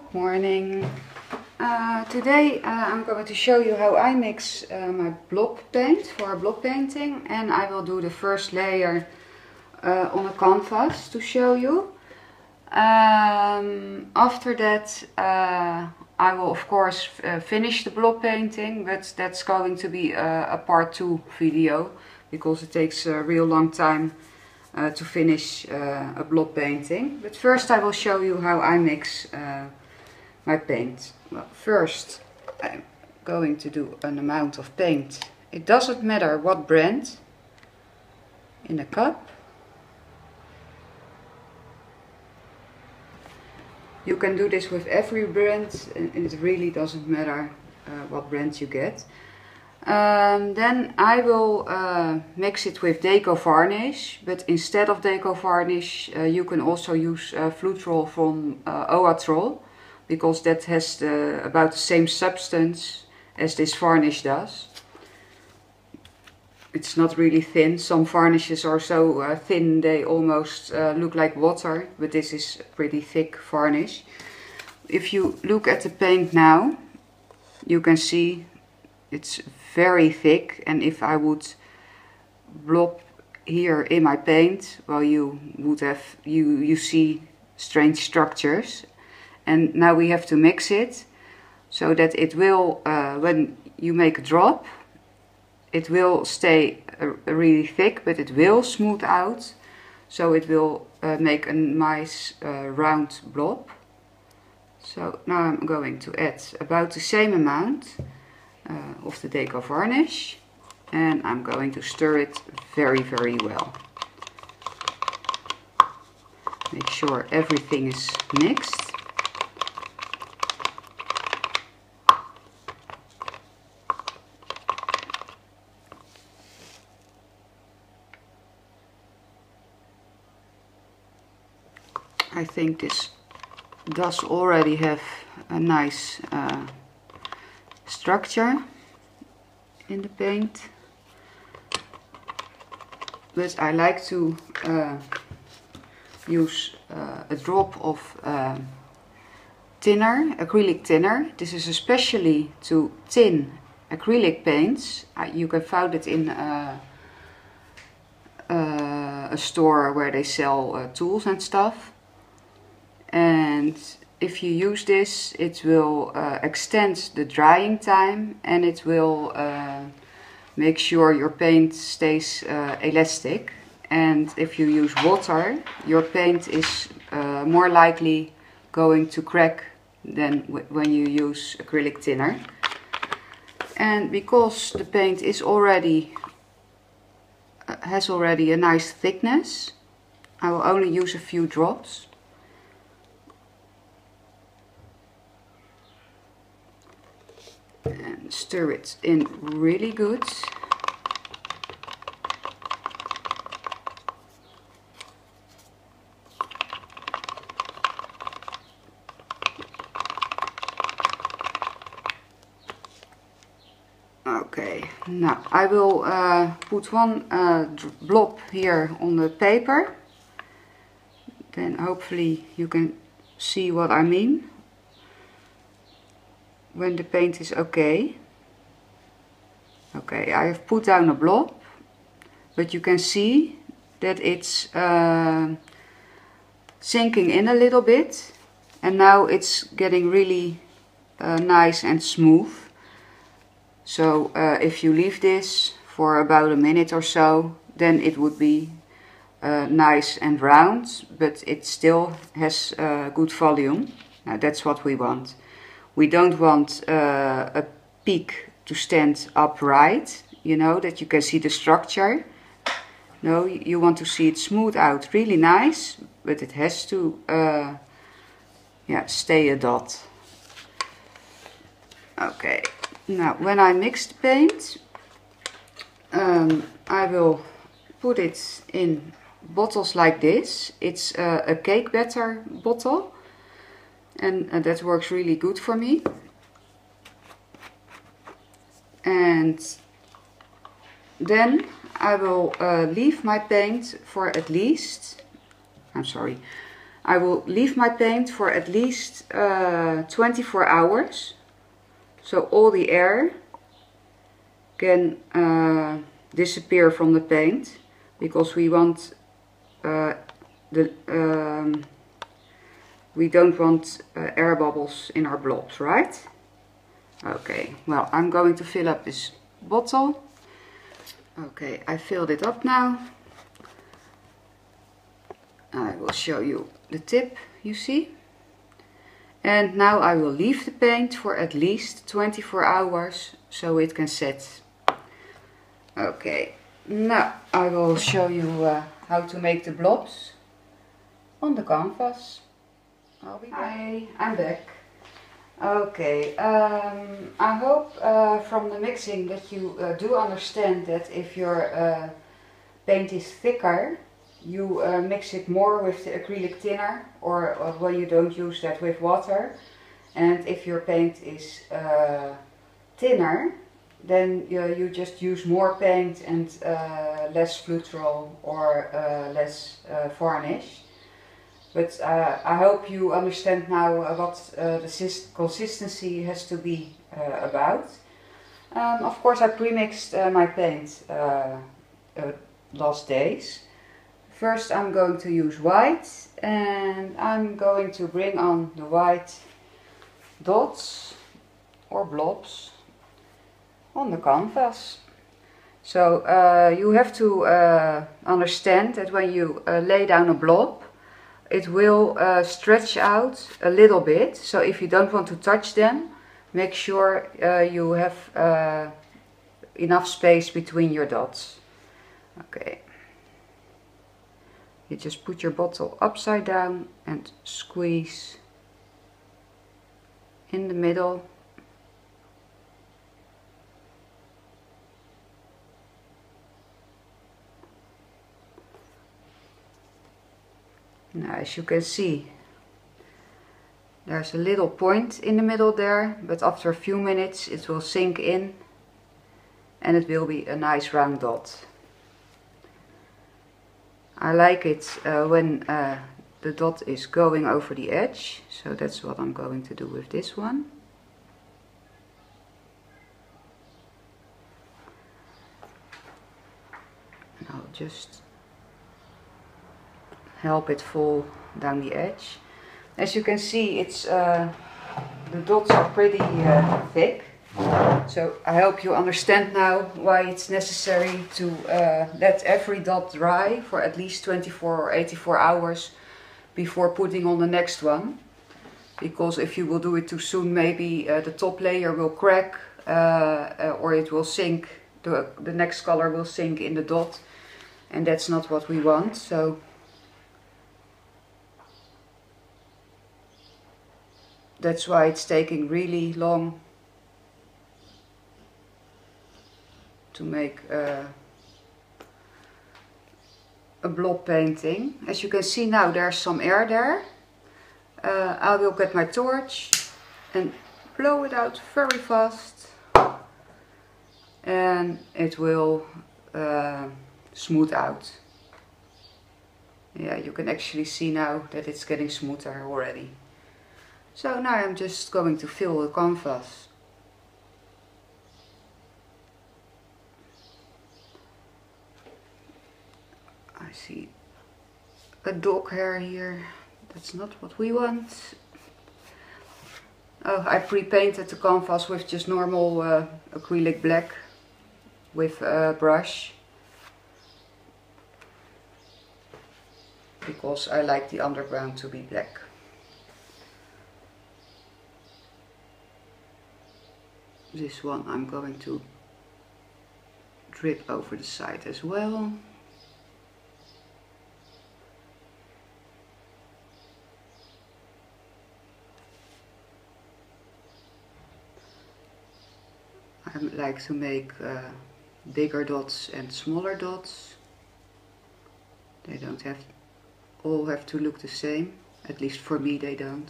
Morning. Today I'm going to show you how I mix my blob paint for blob painting, and I will do the first layer on a canvas to show you. After that I will of course finish the blob painting, but that's going to be a part 2 video because it takes a real long time to finish a blob painting. But first I will show you how I mix my paint. Well, first I'm going to do an amount of paint. It doesn't matter what brand, in a cup. You can do this with every brand, and it really doesn't matter what brand you get. Then I will mix it with Deco Varnish, but instead of Deco Varnish you can also use Flutrol from Oatrol, because that has about the same substance as this varnish does. It's not really thin. Some varnishes are so thin they almost look like water, but this is pretty thick varnish. If you look at the paint now, you can see it's very thick, and if I would blob here in my paint, well, you would have, you see strange structures. And now we have to mix it so that it will, when you make a drop, it will stay really thick, but it will smooth out, so it will make a nice round blob. So now I'm going to add about the same amount of the Deco Varnish, and I'm going to stir it very, very well. Make sure everything is mixed. I think this does already have a nice structure in the paint, but I like to use a drop of thinner, acrylic thinner. This is especially to tin acrylic paints. You can find it in a store where they sell tools and stuff. And if you use this, it will extend the drying time, and it will make sure your paint stays elastic. And if you use water, your paint is more likely going to crack than when you use acrylic thinner. And because the paint is already has already a nice thickness, I will only use a few drops. And stir it in really good. Okay, now I will put one blob here on the paper. Then hopefully you can see what I mean when the paint is okay. Okay, I have put down a blob, but you can see that it's sinking in a little bit, and now it's getting really nice and smooth. So if you leave this for about a minute or so, then it would be nice and round, but it still has good volume. Now that's what we want. We don't want a peak to stand upright, you know, that you can see the structure. No, you want to see it smooth out, really nice, but it has to yeah, stay a dot. Okay, now when I mix the paint, I will put it in bottles like this. It's a cake batter bottle. And that works really good for me. And then I will leave my paint for at least, I will leave my paint for at least 24 hours. So all the air can disappear from the paint, because we want we don't want air bubbles in our blobs, right? Okay, well, I'm going to fill up this bottle. Okay, I filled it up now. I will show you the tip, you see. And now I will leave the paint for at least 24 hours so it can set. Okay, now I will show you how to make the blobs on the canvas. I'll be back. Hi, I'm back. Okay, I hope from the mixing that you do understand that if your paint is thicker, you mix it more with the acrylic thinner, or when you don't use that, with water. And if your paint is thinner, then you just use more paint and less fluoro or less varnish. But I hope you understand now what the consistency has to be about. Of course, I pre-mixed my paint last days. First I'm going to use white, and I'm going to bring on the white dots or blobs on the canvas. So you have to understand that when you lay down a blob, it will stretch out a little bit. So if you don't want to touch them, make sure you have enough space between your dots. Okay. You just put your bottle upside down and squeeze in the middle. Now, as you can see, there's a little point in the middle there, but after a few minutes it will sink in and it will be a nice round dot. I like it when the dot is going over the edge, so that's what I'm going to do with this one. And I'll just help it fall down the edge. As you can see, it's the dots are pretty thick. So I hope you understand now why it's necessary to let every dot dry for at least 24 or 84 hours before putting on the next one. Because if you will do it too soon, maybe the top layer will crack or it will sink, the next color will sink in the dot, and that's not what we want. So that's why it's taking really long to make a blob painting. As you can see now, there's some air there. I will get my torch and blow it out very fast, and it will smooth out. Yeah, you can actually see now that it's getting smoother already. So now I'm just going to fill the canvas. I see a dog hair here. That's not what we want. Oh, I pre-painted the canvas with just normal acrylic black with a brush, because I like the underground to be black. This one I'm going to drip over the side as well. I like to make bigger dots and smaller dots. They don't all have to look the same. At least for me they don't.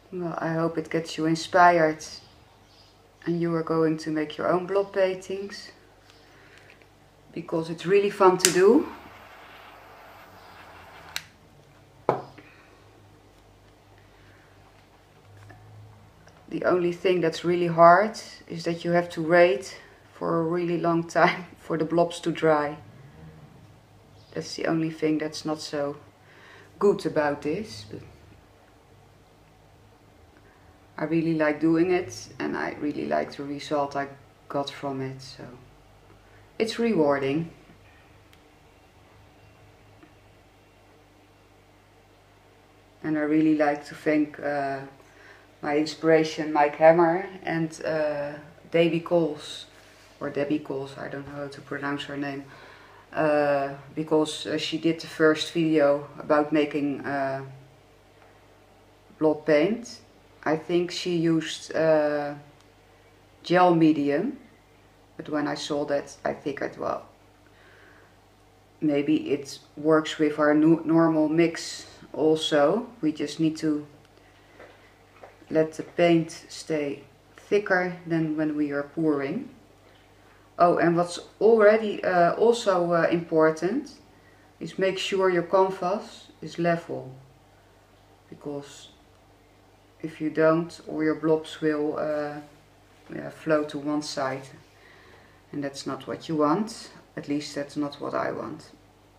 Well, I hope it gets you inspired and you are going to make your own blob paintings, because it's really fun to do. The only thing that's really hard is that you have to wait for a really long time for the blobs to dry. That's the only thing that's not so good about this. But I really like doing it and I really like the result I got from it, so it's rewarding. And I really like to thank my inspiration, Mike Hammer, and Debbie Coles, or Debbie Coles, I don't know how to pronounce her name, because she did the first video about making blob paint. I think she used gel medium, but when I saw that I figured, well, maybe it works with our normal mix also. We just need to let the paint stay thicker than when we are pouring. Oh, and what's already also important is make sure your canvas is level, because if you don't, all your blobs will flow to one side, and that's not what you want. At least that's not what I want.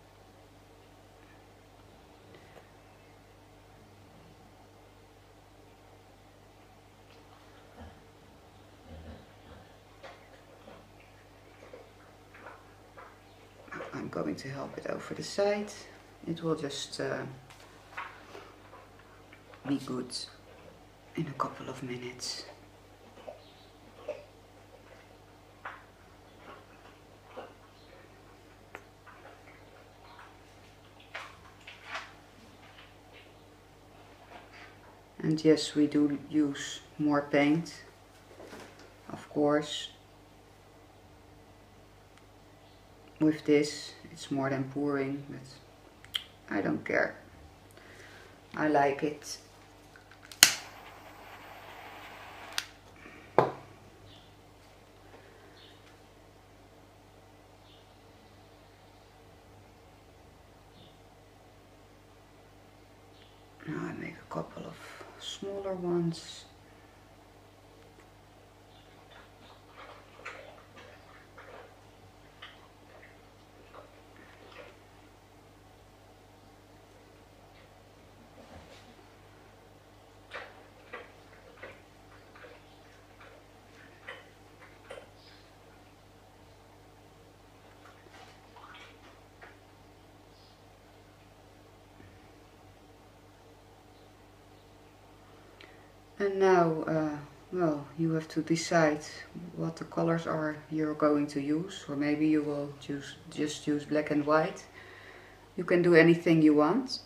I'm going to help it over the side. It will just be good in a couple of minutes. And yes, we do use more paint, of course. With this, it's more than pouring, but I don't care. I like it. Now I make a couple of smaller ones. And now, well, you have to decide what the colors are you're going to use, or maybe you will just use black and white. You can do anything you want.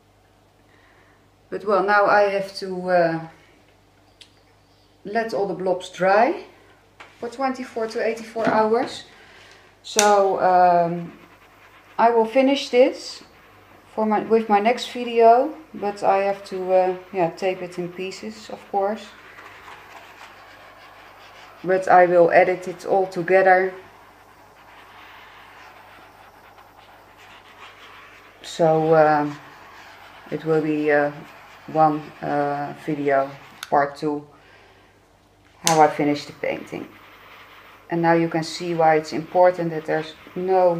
But well, now I have to let all the blobs dry for 24 to 84 hours. So I will finish this with my next video, but I have to tape it in pieces, of course. But I will edit it all together, so it will be one video, part 2, how I finish the painting. And now you can see why it's important that there's no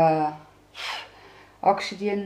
oxygen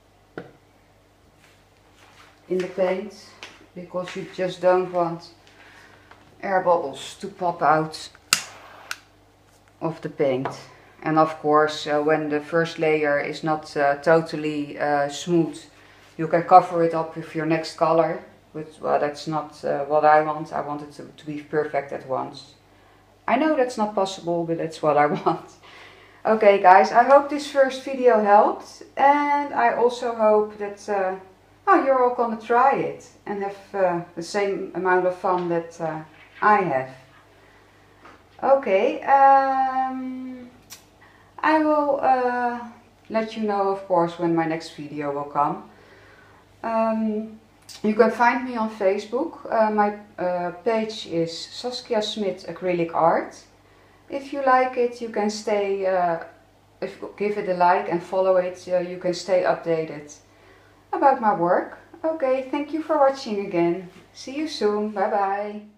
in the paint, because you just don't want air bubbles to pop out of the paint. And of course, when the first layer is not totally smooth, you can cover it up with your next color, but well, that's not what I want. I want it to be perfect at once. I know that's not possible, but that's what I want. Okay guys, I hope this first video helped, and I also hope that you're all gonna try it and have the same amount of fun that I have. Okay, I will let you know, of course, when my next video will come. You can find me on Facebook. My page is Saskia Smit Acrylic Art. If you like it, you can stay, give it a like and follow it. You can stay updated about my work. Okay, thank you for watching again. See you soon. Bye bye.